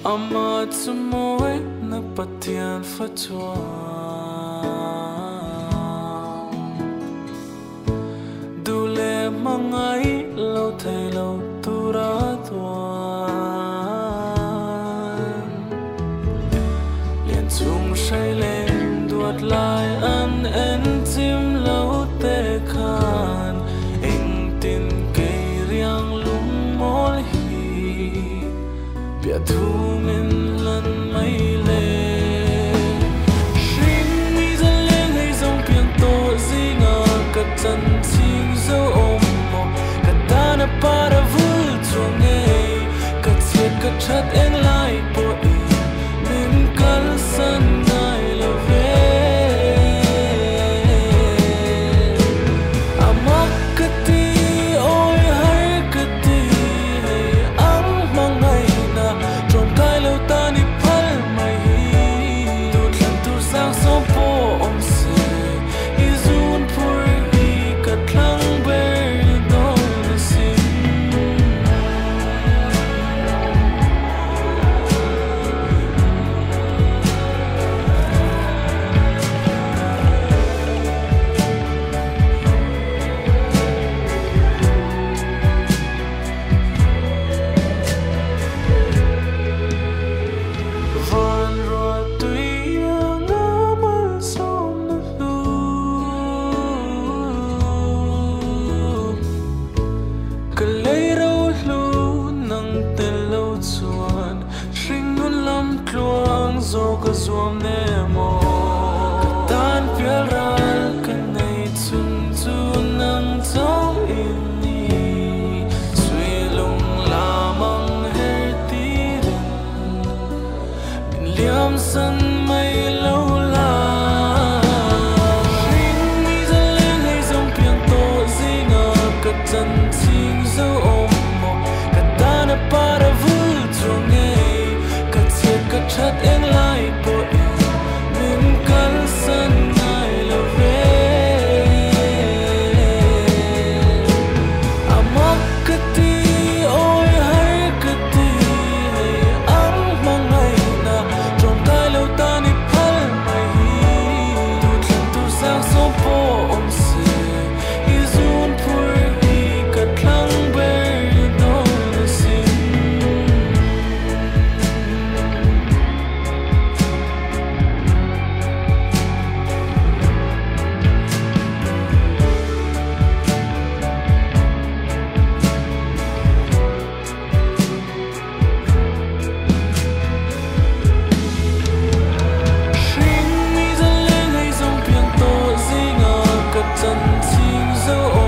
Ama tsumoy nagpatian fatwa Dule mangay lâu thay lâu tura tuan Liên chung say lên đuột lại ăn en chim lâu tê khan Anh tin cây riêng lung môi hi Bia thu min lần mây lên Sinh mi dân lên hay dòng piang tổ di ngờ Cất chân chinh dấu ôm mộ Cất ta na para vui chua nghe Cất chiết cất chất anh lại bộ ý Mình cất sân ngài là về À mắc cất đi ôi hay cất đi Hay ấm mang ngày na Trộm cái lâu ta đi phal mày Tụt lần tụt sang sông phố ôm xe I dùn phur I cất lăng bê đô nà xin Van roa tui ang amal som na lu Kalay rau lu nang telaw chuan Ring nun lam tluang zo ka zuam nemo Katan pial ral kanay chun chun nang zong ini Sui lung lamang her tirin Bin liam san may lâu la Ring mi dân lên hay dòng piang to di ngờ Cất chân chinh dấu ôm mộ Cất ta na para vui chua nghe Cất chiết cất chất anh lại bộ ý Mình cất sân ngài là về À mắc cất đi ôi hay cất đi Hay ấm mang ngày na Trộm cái lâu ta đi phal mày Tụt lần tụt sang sông phố ôm xe I dùn phur I cất lăng bê đô nà xin Sinh mi dân lên hay dòng piang to di ngờ Cất chân chinh dấu